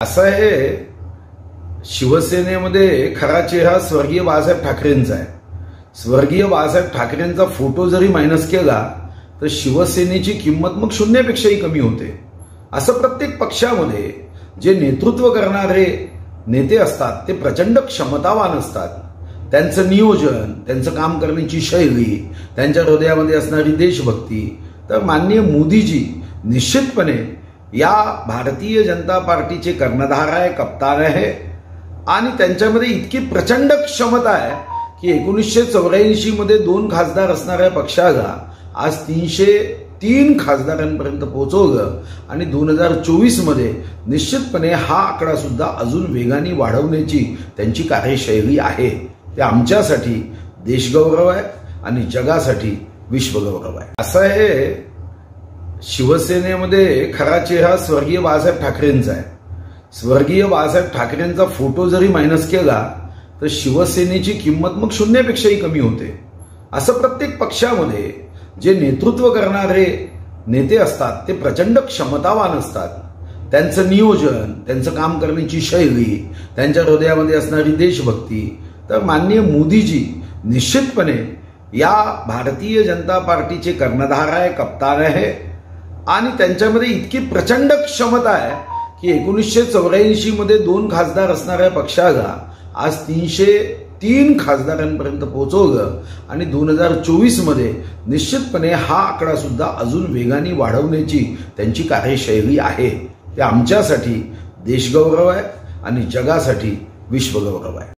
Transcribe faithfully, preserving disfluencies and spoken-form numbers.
असं आहे, शिवसेनेमध्ये खरा चेहरा स्वर्गीय बाळासाहेब ठाकरेंचा आहे. स्वर्गीय बाळासाहेब ठाकरेंचा फोटो जरी मायनस केला तर शिवसेनेची किंमत मग शून्यापेक्षाही कमी होते. असं प्रत्येक पक्षामध्ये जे नेतृत्व करणारे नेते असतात ते प्रचंड क्षमतावान असतात. त्यांचं नियोजन, त्यांचं काम करण्याची शैली, त्यांच्या हृदयामध्ये असणारी देशभक्ती. तर माननीय मोदीजी निश्चितपणे या भारतीय जनता पार्टीचे कर्णधार आहे, कप्तान आहे आणि त्यांच्यामध्ये इतकी प्रचंड क्षमता आहे की एकोणीसशे चौऱ्याऐंशी मध्ये दोन खासदार असणाऱ्या पक्षाला आज तीनशे तीन खासदारांपर्यंत पोहोचवलं आणि दोन हजार चोवीस मध्ये निश्चितपणे हा आकडा सुद्धा अजून वेगाने वाढवण्याची त्यांची कार्यशैली आहे. ते आमच्यासाठी देशगौरव आहे आणि जगासाठी विश्वगौरव आहे. असं आहे, शिवसेनेमध्ये खरा चेहरा स्वर्गीय बाळासाहेब ठाकरेंचा आहे. स्वर्गीय बाळासाहेब ठाकरेंचा फोटो जरी मायनस केला तर शिवसेनेची किंमत मग शून्यापेक्षाही कमी होते. असं प्रत्येक पक्षामध्ये जे नेतृत्व करणारे नेते असतात ते प्रचंड क्षमतावान असतात. त्यांचं नियोजन, त्यांचं काम करण्याची शैली, त्यांच्या हृदयामध्ये असणारी देशभक्ती. तर माननीय मोदीजी निश्चितपणे या भारतीय जनता पार्टीचे कर्णधार आहे, कप्तान आहे आणि त्यांच्यामध्ये इतकी प्रचंड क्षमता आहे की एकोणीसशे चौऱ्याऐंशी मध्ये दोन खासदार असणाऱ्या पक्षाला आज तीनशे तीन खासदारांपर्यंत पोहोचवलं आणि दोन हजार चोवीस मध्ये निश्चितपणे हा आकडा सुद्धा अजून वेगाने वाढवण्याची त्यांची कार्यशैली आहे. ते आमच्यासाठी देशगौरव आहे आणि जगासाठी विश्वगौरव आहे.